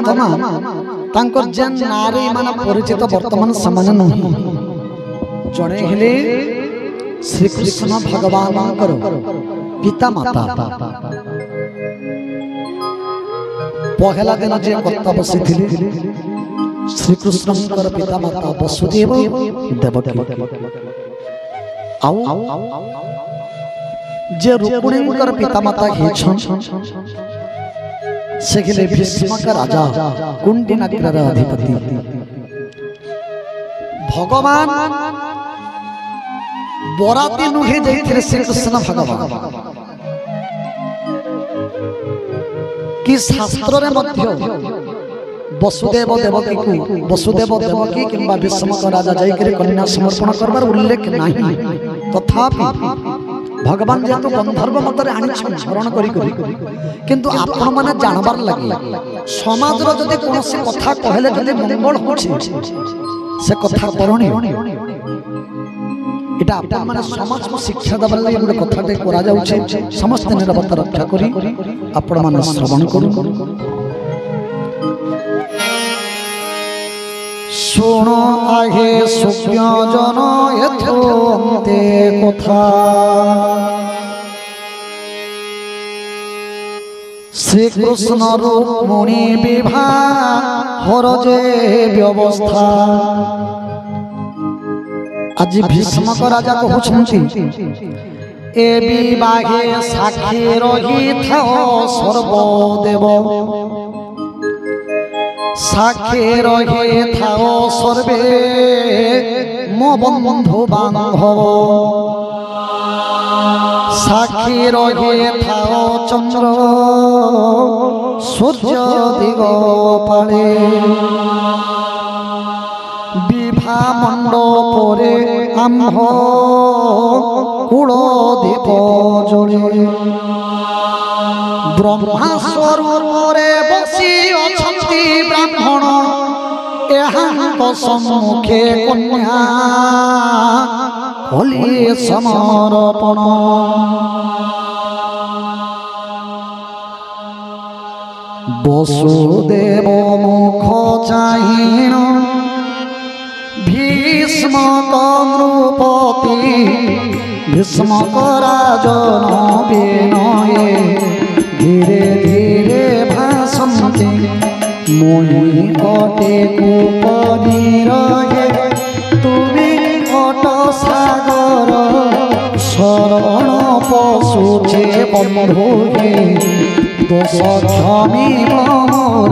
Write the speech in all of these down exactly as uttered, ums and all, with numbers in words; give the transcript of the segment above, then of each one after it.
वर्तमान तांकर जेन नारी माने परिचित वर्तमान समान नहीं जड़े हेले श्री कृष्ण भगवान पिता माता पहला दिन जे कर्ता बसी श्री कृष्ण पिता माता वसुदेव देवकी आउ जे रुक्मिणी पिता माता से भीष्म राजा कुंडी नगर अधिपति भगवान बराती नुहे जाइथिले श्री कृष्ण भगवान कि शास्त्र रे मध्य वसुदेव देवकी को वसुदेव देवकी किंबा भीष्म राजा जाइकरे कन्या समर्पण करबार उल्लेख नहीं तथापि भगवान जेतु गंधर्व मतरे आनी स्मरण करी करी किंतु आपण माने जानबार लागि समाज रो जदि कोनोसी कथा कहले जदि मंगल होछि से कथा करणी एटा आपण माने समाज को शिक्षा दबल लागि गुड कथा ते करा जाउछि समस्त निरवता रक्षा करी आपण माने श्रवण करू सुनो आगे सुज्ञ जन यथोन्ते कथा श्री कृष्ण रुक्मिणी विवाह जे व्यवस्था आज भीष्म राजा कहउछंती ए विवाहे साक्षी रही थाओ सर्वदेव साक्षी रहे थाओ सर्वे मो बंधु बांधव साक्षी रहे थाओ चंद्र सूर्य दिगपाले विभा मंडपरे आम्भ कूल दीप जले ब्रह्मा स्वरूपरे बसी अछंती ब्राह्मण एहांक सम्मुखे कन्या होली समर्पण वसुदेव मुख चाहिण भीष्म नृपति भीष्म राजन विनये धीरे धीरे भाषन्ति मोहि अटे कुपरी रहे तुमी अट सागर शरण पशुचे बंधु दोष क्षमी मोर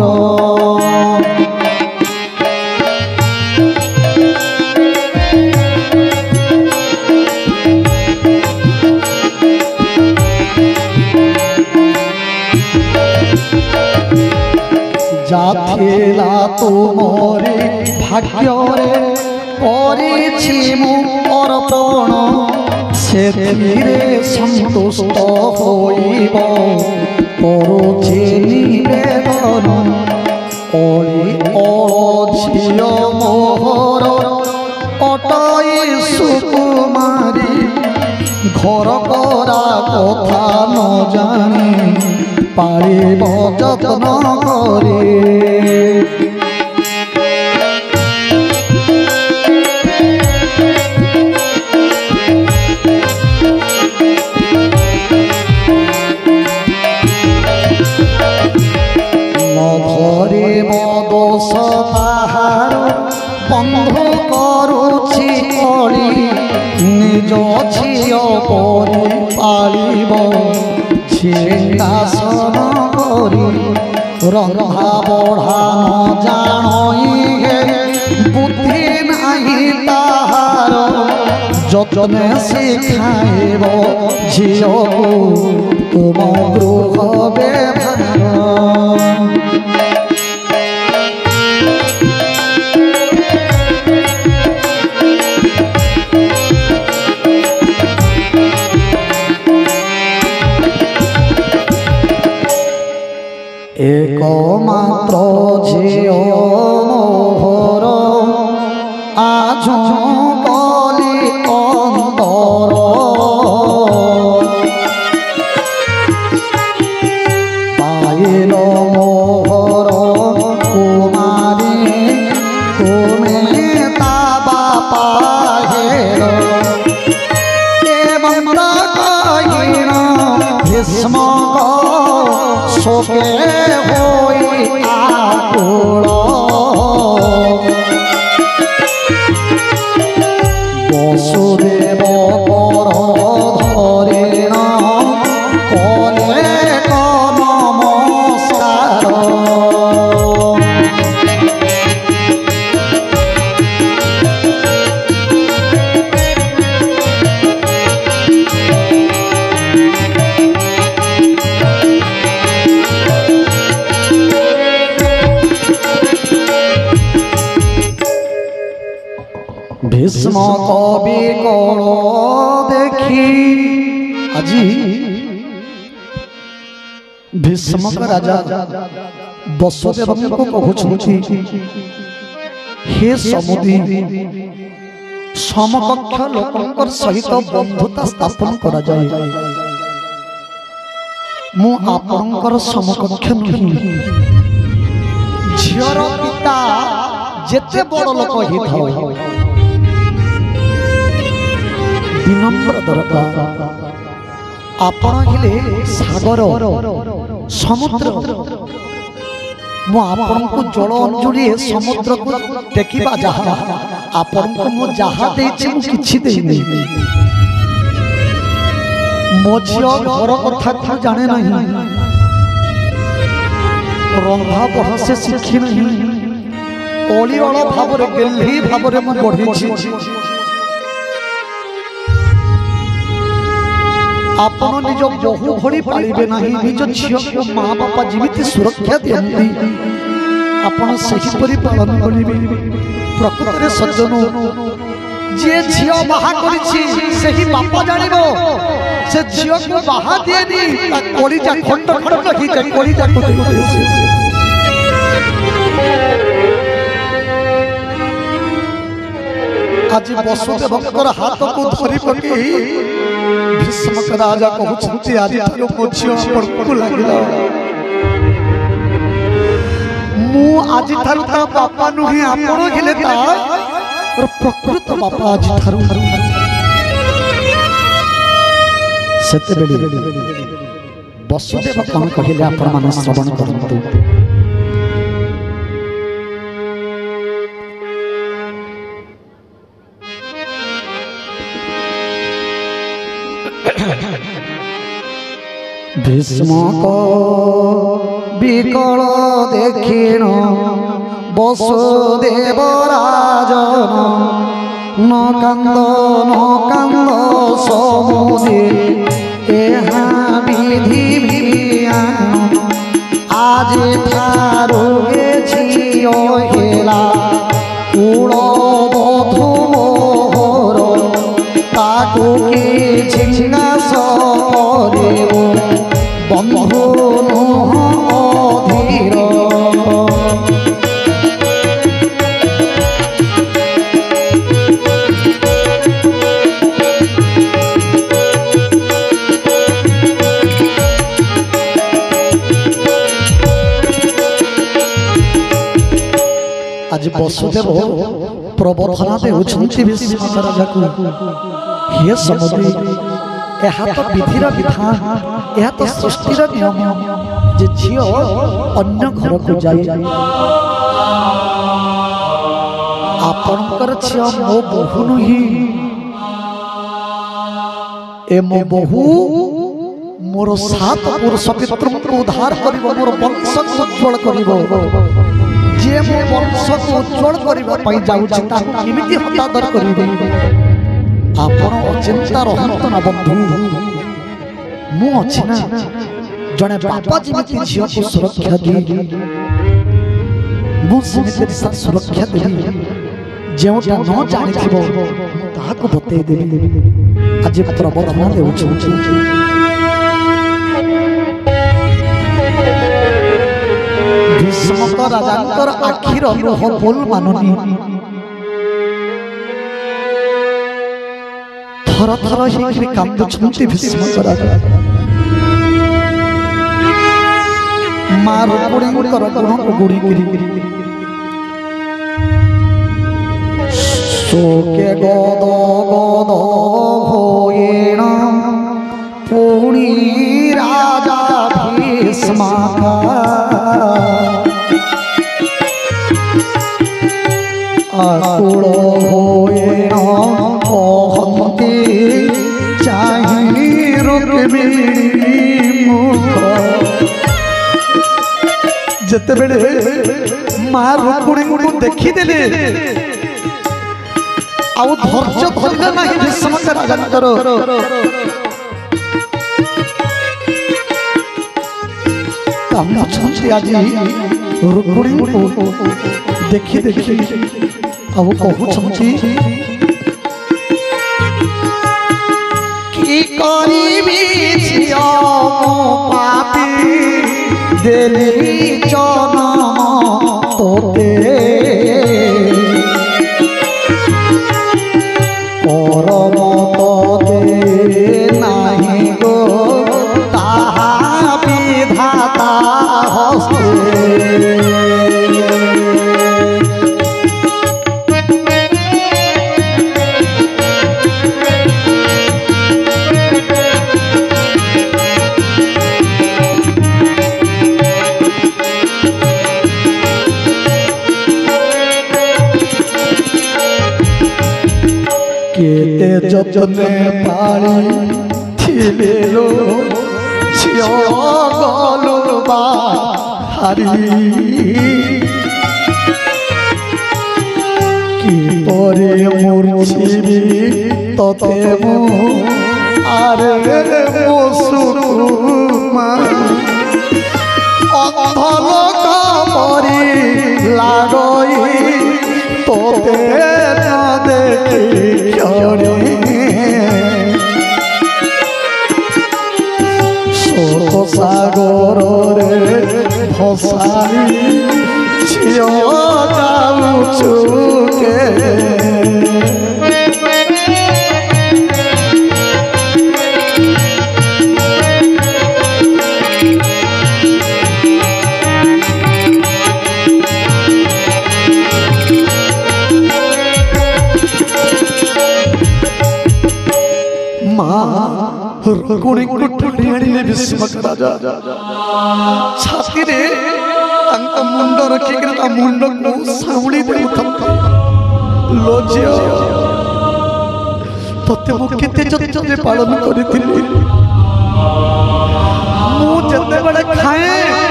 जाथिला तुमरे भाग्यरे करिछि मु अर्पण सेथिरे संतुष्ट होइब करुछि निवेदन ओली ओझिय मोहर अटई सुकुमारी घर करा कथा न जानी पारिब जत्न करे नधरे दोष ताहार बंधु करुछि कली निज झिय परि पालिब सिंहासन करी रंधा बढ़ा न जानई हे बुद्धि नहीं ताहार जतने शिखाइब झियो तुम गृह व्यवहार एक मात्र झियो मोहर आज कली अंतर पाइल मोहर कुमारी तुम्हें ता बापा हेरो एवं कहीन भीष्म शोके होई आकुल वसुदेव कर धरेण कले नमस्कार भीष्म कवि कल देखी আজি भीष्म राजा वसुदेव को कहउछंती हे समुदी समकक्ष लोकंकर सहित बंधुता स्थापन करा जाय मु आपनकर समकक्ष नहीं झियर पिता जेते बड़ लोक हि थाओ विनम्र दरकार आपण हेले सागर समुद्र मु आपण को जल अंजुली समुद्र को देखिबा जहा आपण को मु जहा देछि मु किछि देइ नै मो झियो घर कथा को जाने नहीं रंधा बह से शिखी नहीं ओली ओला भाव रे गेल्ही भाव रे मु बढ़ी छी आपण निज बहु भली पालिबे नाही निज झियो को मां बापा जीवित सुरक्षा दियंती आपण सही परि पालन करिबे प्रकृति रे सज्जन जे झियो बाहा करिछि सही बापा जानिबो से झियो को बाहा दिएनी ता कोली जा खंड खंड ही जा कोली जा को आज वसुदेव हाथ को धरी पकई भीष्म राजा कहउछंती आज तारो मोछियो पर को लागिला मु आज थारु ता बापा नुही आपण गेले ता और प्रकृत बापा आज थारु सत्य बेली वसुदेव कोन कहिले आपण मान श्रवण करंतु भीष्म को विकल देखिण वसुदेव राजन न कांद न कांद समुदे एहा विधि विधान आज थारो झियो हेला कूल बधू मोहर ताकू के झिंगा सरेबो बंधु अधीर आज वसुदेव प्रबोधना देउछंती भीष्म राजा को हे समुद्री एहा तो विधिर विधान एहा तो सृष्टिर नियम जे झियो अन्य घर को जाई आपनकर झियो मो बहु नही ए मो बहु मोर सात पुरुष पितृ को उद्धार करिवो मोर वंश को उज्जवल करिवो जे मो वंश को उज्जवल करिवो पई जाउछि ताकू किमिति हतादर करिवो आपण अचिंता रहंत ना बंधु मु अछि ना जने बापा जीवित झियो को सुरक्षा दी मु सेमिति सुरक्षा देबी जेउटा न जानिथिबो ताहाको बते देबी आज प्रबोधना देउछु भीष्म राजांकर आखिर लुह बोल माननी थर थर ही कांदुछंती भीष्म राजा ମା ରୁକ୍ମିଣୀଙ୍କର ଗୁଣକୁ ଗୁଣି କରି ଶୋକେ ଗଦ ଗଦ ହୋଇଣ ପୁଣି ରାଜା ଭୀଷ୍ମକା ଆକୁଳ ହୋଇଣ କହନ୍ତି ଚାହିଁ ରୁକ୍ମିଣୀ ମୁଖ। ଯେତେବେଳେ ମା ରୁକ୍ମିଣୀଙ୍କୁ ଦେଖିଦେଲେ ଆଉ ଧୈର୍ଯ୍ୟ ଧରିଲେ ନାହିଁ ଭୀଷ୍ମକ ରାଜାଙ୍କର। କାନ୍ଦୁଛନ୍ତି ଆଜି ରୁକ୍ମିଣୀଙ୍କୁ ଦେଖି ଦେଖି ଆଉ କହୁଛନ୍ତି କି କରିବି ଝିଅ ପାପୀ ଦେଲି ଜନମ ତୋତେ କରମ ତୋତେ ନାହିଁ ଗୋ ତାହା ବିଧାତା ହସ୍ତେ। केते जतने पाली थिले लो छियो गलो बाहारी की परे मूर्छिबी तते मो आरे मो सुरुमा अंधलोक परी लागई तोते न देखी शोक सागर रे भसाई झियो जाऊछु के ରୁକ୍ମିଣୀ ଠେଲି ଆଣିଲେ ଭୀଷ୍ମକ ରାଜା। ଛାତିରେ ତାଙ୍କ ମୁଣ୍ଡ ରଖିକି ତା ମୁଣ୍ଡକୁ ସାଉଳି ଦେଉଛନ୍ତି। ଲୋ ଝିଅ ତତେ ମୁଁ କେତେ ଯତ୍ନରେ ପାଳନ କରିଥିଲି। ମୁଁ ଯେତେବେଳେ ଖାଏ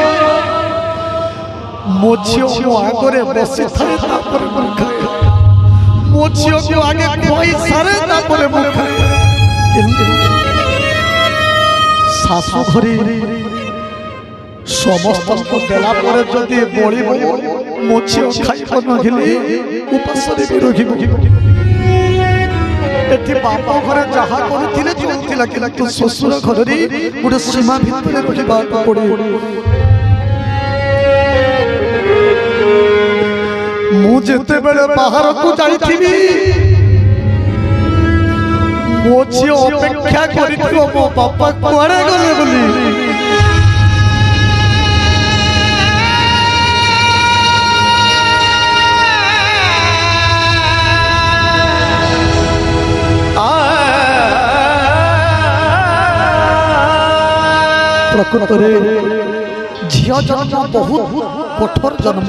ମୋ ଝିଅ ମୋ ଆଗରେ ବସିଥାଏ ତାପରେ ମୁଁ ଖାଏ। ମୋ ଝିଅକୁ ଆଗେ ଖୁଆଇ ସାରେ ତାପରେ ମୁଁ ଖାଏ। शाशु घरी समस्त देला पर जदि बलिब मो झियो खाइब नहिली उपास रे रहिब। एठी बाप घरे जहा करूथिले चलुथिला किंतु ससुर घरे गोटे सीमा भितर रहिबा पड़े। मु जेते बेले बाहर को जाइथिबी मो झियो अपेक्षा करिथिबो मो बापा कुआडे गले बोली। प्रकृत झियो जन्म बहुत कठोर जन्म।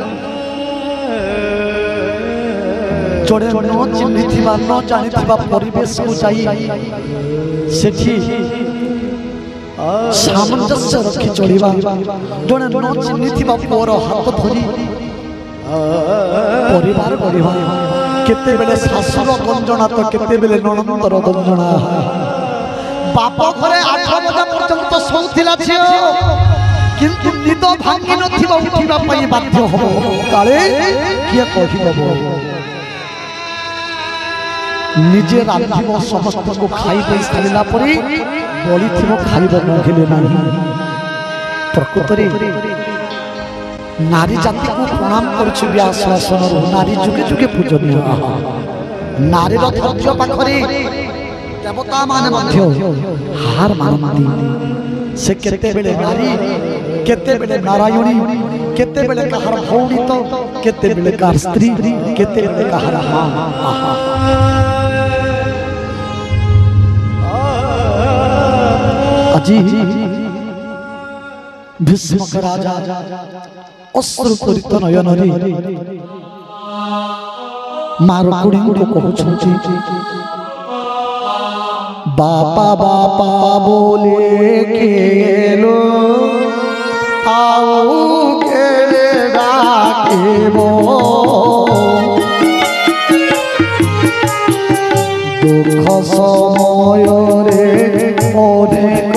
जड़े न चिन्ही न जानी परिवेश को जाई सेठी सामंजस्य रखी चलिबा। जड़े न चिन्ही पुअर हाथ धरी परिवार गढ़ा। केते बेले शाशुर गंजना तो केते बेले ननंदर गंजना। बाप घरे आठ बजा पर्यंत शोथिला झियो किंतु निद भांगी नथिबा उठिबा पई बाध्य हो। काले किए कहिबो निजे रांधिब समस्त को खाई दे सारा पर बड़ी थी खाइब नखिले ना। प्रकृत नारी जाति को प्रणाम करुछु व्यास आसन। नारी जुगे जुगे पूजनीय। नारी धैर्य पाखरे देवता माने हार मानती। से केते बेले नारी केते बेले नारायणी केते बेले कहार भौणी तो केते बेले कार स्त्री केते बेले कहार मां आहा अजी भीष्मक राजा अश्रुपूरित नयनरी मारुकुड़ी को कहउछंती बापा बापा बोले केलो आओ के डाकेबो दुख समय रे अनेक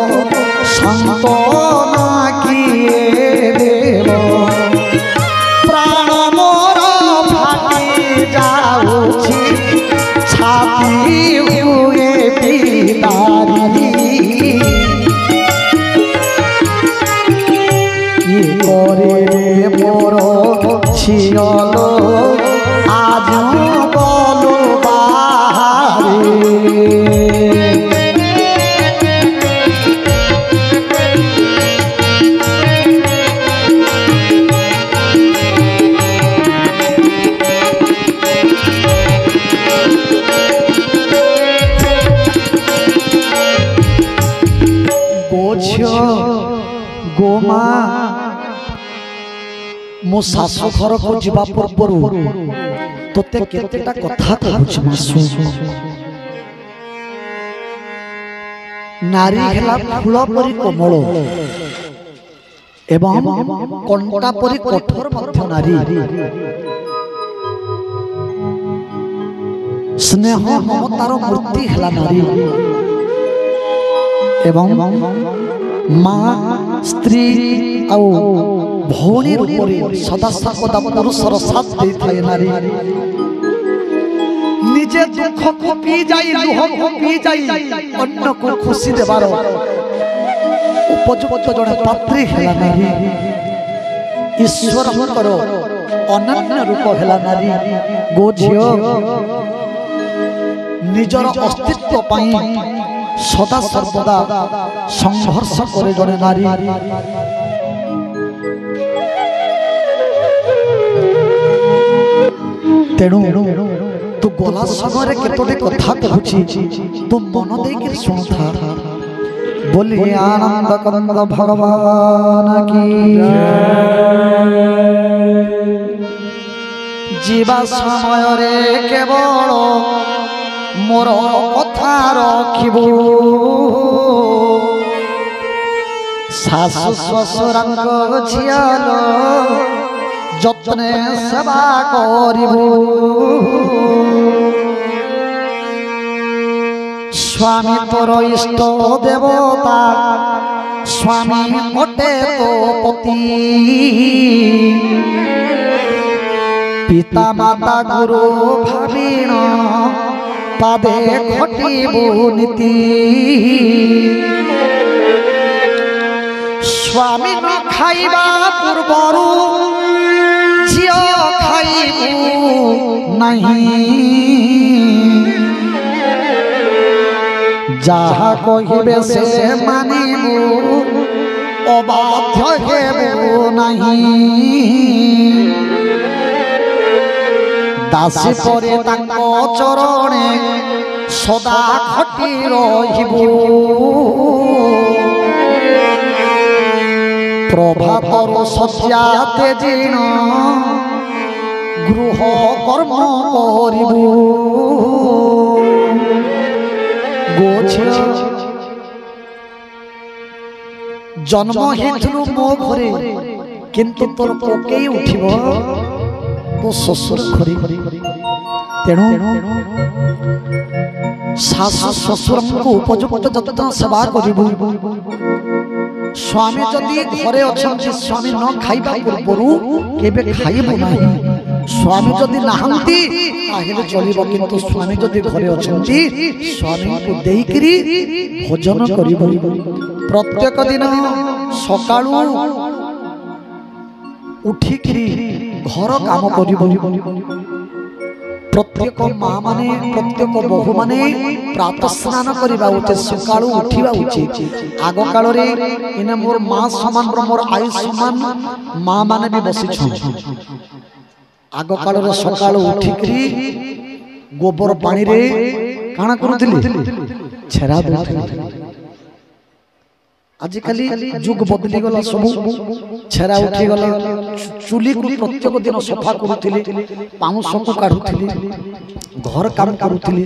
सांत्वना किए देव प्राण मोर फाटी जाउछि छाती हुए पितारी ये करे मोर छियल आज बोलो बाहरी गोमा मो सासु घर को जीवा पूर्व तोते केतेटा कथा कहूछ मासु नारी हेला फूल परी कोमल एवं कंटा परी कठोर मध्य नारी स्नेह ममतार मूर्ति हेला नारी एवं माँ स्त्री आउ भौणी रूपरे सदा सर्वदा पुरुषर साथ दे थाए नारी निजे दुख को पी जाई लुह को पी जाई अन्य को खुशी देबार उपयुक्त जड़े पात्री हेला नारी ईश्वर करो अनन्य रूप हेला नारी गो झियो निजर अस्तित्व पाई सदा सर्वदा संघर्ष करे जड़े नारी तेणु तू गला समय केतोटे कथा कहूची तू मन देकर सुनता बोली आनंद कंद भगवान की जीवा समय रे केवल मोर कथा रखिबू सासु ससुरांक झियाल जतने सेवा करिबू स्वामी तोर इष्ट देवता स्वामी मोटे तो पति पिता माता गुरु भाविण पादे खटिबू नीति स्वामी न खाइबा पूर्वरु झियो खाइबू नहीं जहा कहिबे से मानिबू अबाध्य हेबू नहीं दासी परे ताको चरणे सदा खटी रहिबू प्रभातर सज्जा तेजिण गृह कर्म करिबू जन्म हेतु मो घरे किंतु तोर पकई उठिब तो ससुर घरे तेणु सासु ससुर को उपयुक्त जतन सेवा करिबू स्वामी जदि घरे अछंती स्वामी न खाइबा पूर्वरु केबे खाइबो नाही स्वामी जदि नाहंती आहिले चलिबो किंतु स्वामी जदि घरे अछंती स्वामी को देइकरी भोजन करिबो प्रत्येक दिन सकाळू उठिकरी घर काम करिबो प्रत्येक माँ माने प्रत्येक बहु माने प्रातः स्नान करवा उचित सकाळू उठिबा उचित आगो काल रे इने मोर माँ समान मोर आई समान माँ माने भी बसी छ आगो काल रे सकाळू उठिकरी गोबर पानी रे काना करूथिली छेरा दउथिली आजिकाली जुग बदली गला सब छेरा उठी गला चुली को प्रत्येक दिन सफा करूथिली पाउस को काढुथिली घर काम करूथिली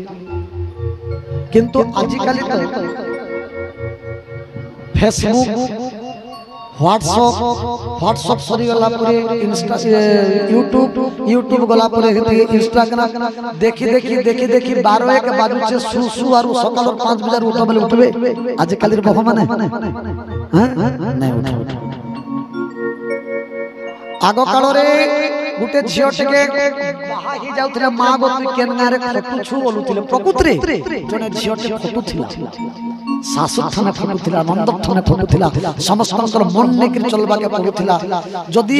किंतु आजिकाली तो फेसबुक व्हाट्सएप व्हाट्सएप सरी गला परे इंस्टा यूट्यूब यूट्यूब गला परे इंस्टाग्राम देखि देखि देखि देखि बारह एक बाजू से सु सु आरु सकाळ पाँच बजे उठ बेले उठबे आज काली बह माने हां नहीं उठ उठ आगो काल रे गुटे झियो टेके बाहा ही जाउथिला मां गोतु केनगा रे खटु छु बोलुथिले प्रकृति जने झियो टे खटुथिला सासु थाने फटुथिला नंद थाने फटुथिला समस्तकर मन ने कर चलबा के पड़ुथिला जदी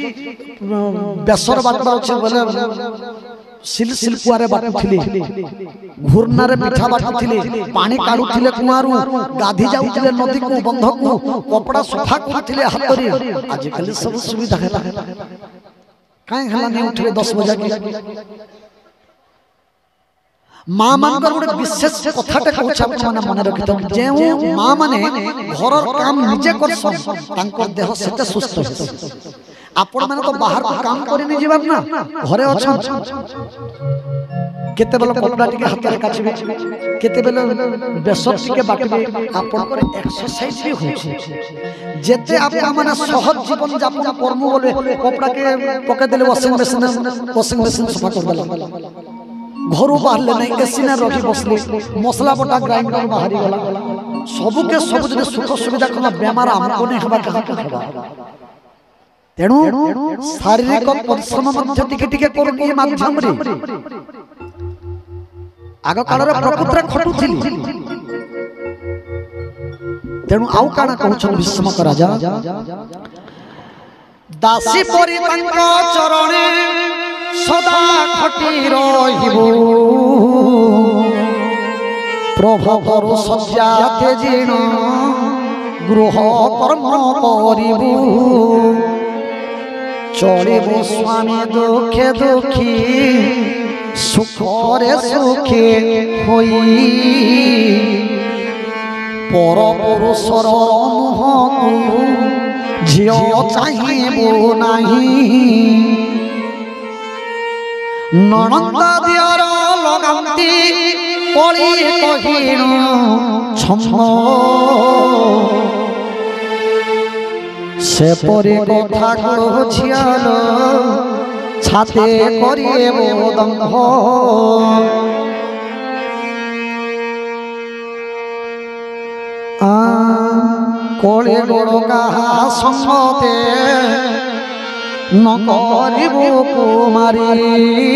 बेसर बात अछि बोले सिल सिल कुआरे बाटुथिले घुरना रे पिठा बाटुथिले पानी काढुथिले कुआरू गाधी जाउथिले नदी को बंध को कपड़ा सफा करथिले हाथ रे आज कल सब सुविधा हैला काहे हला नहीं उठले दस बजे के माँ मान गोटे विशेष कथाटा कहूँ आपने मन रखिथ जो माँ माने घर काम निजे कर देह से सुस्थ आपण मैंने तो बाहर काम करनी जीवार ना घरे अच्छा केते बेल कपड़ा टिके हाथ रे काचबे केते बेल बेसर टिके बाटबे आपनकर एक्सरसाइज भी होछि जेते आपन माने सहज जीवन यापन करमु बोले कपड़ा के पके देले वॉशिंग मशीन वॉशिंग मशीन सफा कर देला घर बाहर नहीं एसी ना रखी बसले मसला बटा ग्राइंडर बाहरी गला सबु के सब जदि सुख सुविधा कना बेमार हमको नहीं हबा कहा कहबा तेणु शारीरिक परिश्रम मध्य टिके टिके करू के माध्यम रे आग काल रे प्रकृति खटुथिली तेणु आउ काना कहउछन विश्वमक राजा दासी परि तंक चरणे सदा खटी रहिबो प्रभवर सज्जा तेजिण गृह कर्म करिबो चलिबो स्वामी दुखे दुखी सुखरे सुखी होई पर पुरुषर मुहकु झियो चाहिबो नाही ननंद दियर लगांती पड़ी कहिण छम से परे कथा को झियाल छाते करिबो दंभ आ कोले गोड़ कहा संगते न करिबो कुमारी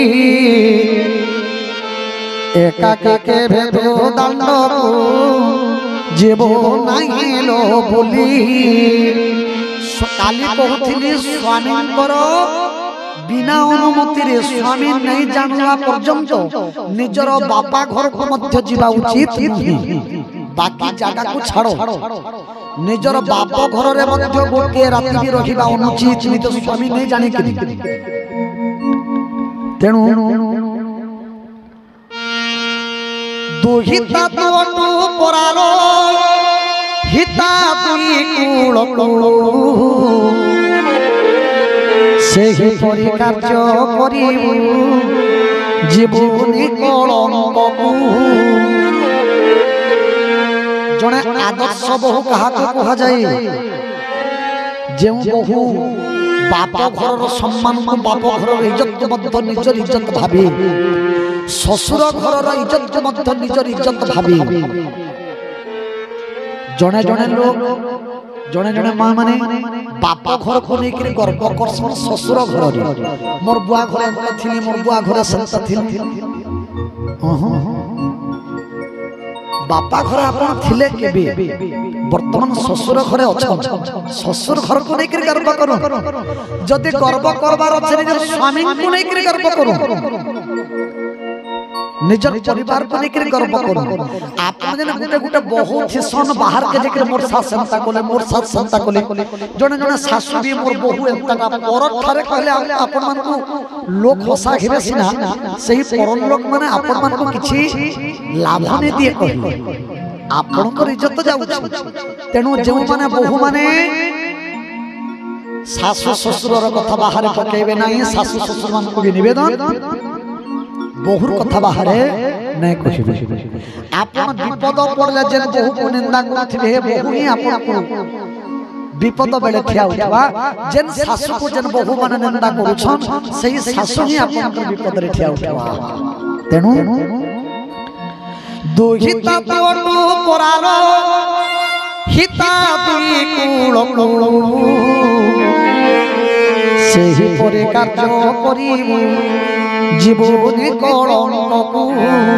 एकाके के भेदो दंड को जीवो नहीं लो बोली काली कहूथिली स्वामी बिना अनुमति रे स्वामी नहीं जानला पर्यंत निजर बापा घर को मध्य जीवा उचित नहीं बाकी जागा को छाड़ो निजर बाप घर रे मध्य गोटे राति भी रहिबा अनुचित नहीं तो स्वामी नहीं जाने कि तेणु दुहिता तोटू परारो हिता दुई कूल कूल से ही परि कार्य करिबु जीवनी कलंक जने आदर्श बहु कहा कहा जाए जो बहु बाप घर सम्मान को बाप घर इज्जत मध्य निजर इज्जत भाबी ससुर घर इज्जत मध्य निजर इज्जत भाबी जने जने लोग जने जने माँ माने बाप घर को लेकर गर्व करसन ससुर घर रे मोर बुआ घर एंता थिली मोर बुआ घर संता थिली बापा घर आपन थिले केबे वर्तमान ससुर घरे अछन ससुर घर को लेकर गर्व करो जदि गर्व करबार अछि निजर स्वामी को लेकर गर्व करो निजर परिवार को लेकर गर्व करू। आप जने गुटे गुटे बहुत हिसन बाहर के जेकर मोर साथ संता कोले मोर साथ संता कोले जने जने सासु भी मोर बहु एंता पर थारे कहले आपन मन को लोक हसा घिरे सिना सही पर लोक माने आपन मन को किछि लाभ ने दिए कहि आपन को इज्जत जाउ तेनु जेउ माने बहु माने सासु ससुरर कथा बाहर पकेबे नाही सासु ससुर मन को भी निवेदन बहुर कथा बाहर नहीं कहिबे आपन विपद पड़ले जे बहु को निंदा करथिबे हे बहु ही आपन को विपद बेले ठिया उठवा जेन सासु को जेन बहु माने निंदा करूछन सही सासु ही आपन को विपद रे ठिया उठवा तेनु दुहिता तोटू परार हिता दुई कूल कूल सेही परे कार्य करिबु जीवने कलंक को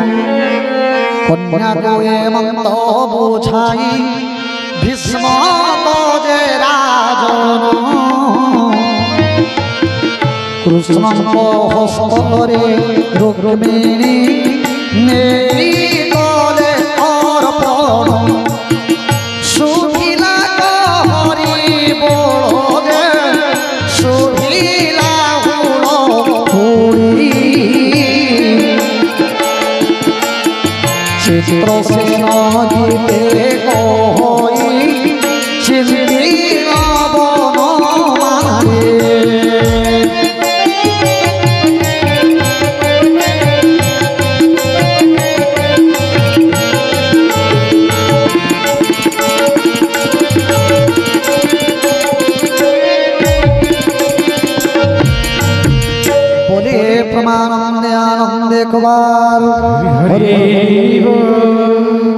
कन्या को मंत बुझाई भीष्म जे राजन कृष्ण हस्तरे रुक्मिणी नेई कले अर्पण सुखिला हरि बोल सुखिला चित्र से नदीते कोई चिंती बन मारे प्रमानंद आनंद कुमार हरि बोल।